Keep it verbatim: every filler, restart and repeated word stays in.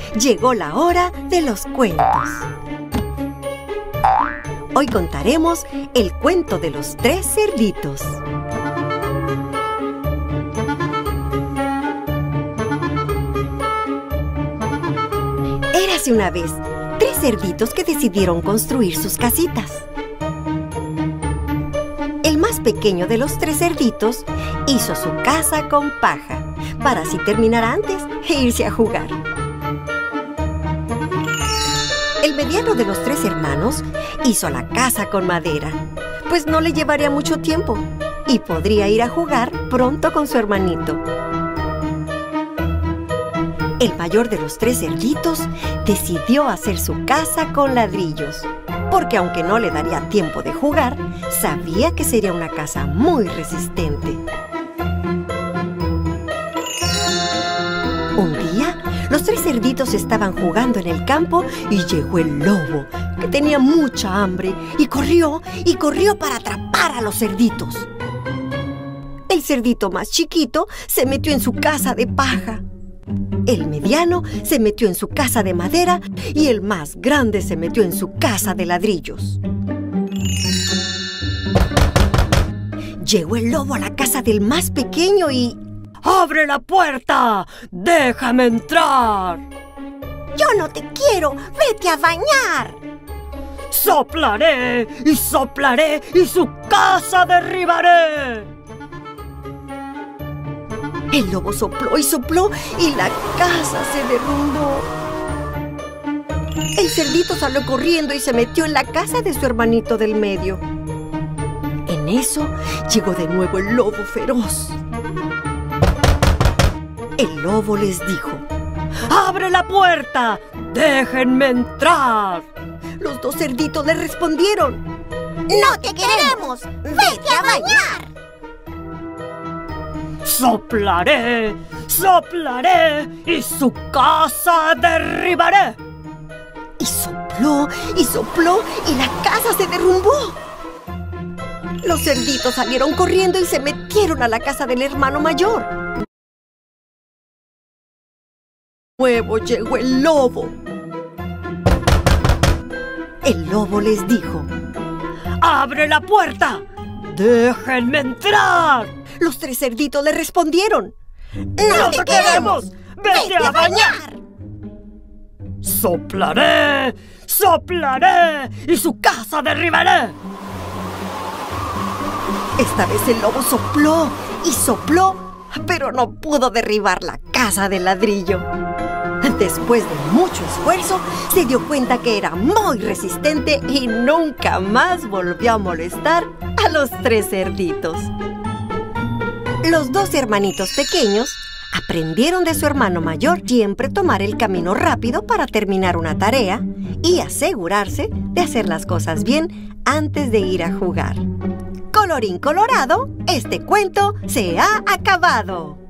llegó la hora de los cuentos. Hoy contaremos el cuento de los tres cerditos. Érase una vez tres cerditos que decidieron construir sus casitas. El más pequeño de los tres cerditos hizo su casa con paja para así terminar antes e irse a jugar. El mediano de los tres hermanos hizo la casa con madera, pues no le llevaría mucho tiempo y podría ir a jugar pronto con su hermanito. El mayor de los tres cerditos decidió hacer su casa con ladrillos, porque aunque no le daría tiempo de jugar, sabía que sería una casa muy resistente. Un día, los tres cerditos estaban jugando en el campo y llegó el lobo, que tenía mucha hambre, y corrió y corrió para atrapar a los cerditos. El cerdito más chiquito se metió en su casa de paja. El mediano se metió en su casa de madera y el más grande se metió en su casa de ladrillos. Llegó el lobo a la casa del más pequeño y... ¡Abre la puerta! ¡Déjame entrar! ¡Yo no te quiero! ¡Vete a bañar! ¡Soplaré y soplaré y su casa derribaré! El lobo sopló y sopló y la casa se derrumbó. El cerdito salió corriendo y se metió en la casa de su hermanito del medio. En eso llegó de nuevo el lobo feroz. El lobo les dijo: ¡Abre la puerta! ¡Déjenme entrar! Los dos cerditos le respondieron: ¡No te queremos! ¡Vete a bañar! ¡Soplaré! ¡Soplaré! ¡Y su casa derribaré! Y sopló y sopló y la casa se derrumbó. Los cerditos salieron corriendo y se metieron a la casa del hermano mayor. De nuevo llegó el lobo. El lobo les dijo: ¡Abre la puerta! ¡Déjenme entrar! Los tres cerditos le respondieron: ¡No te queremos! ¡Vete a bañar! ¡Soplaré! ¡Soplaré! ¡Y su casa derribaré! Esta vez el lobo sopló y sopló, pero no pudo derribar la casa de ladrillo. Después de mucho esfuerzo, se dio cuenta que era muy resistente y nunca más volvió a molestar a los tres cerditos. Los dos hermanitos pequeños aprendieron de su hermano mayor siempre tomar el camino rápido para terminar una tarea y asegurarse de hacer las cosas bien antes de ir a jugar. Colorín colorado, este cuento se ha acabado.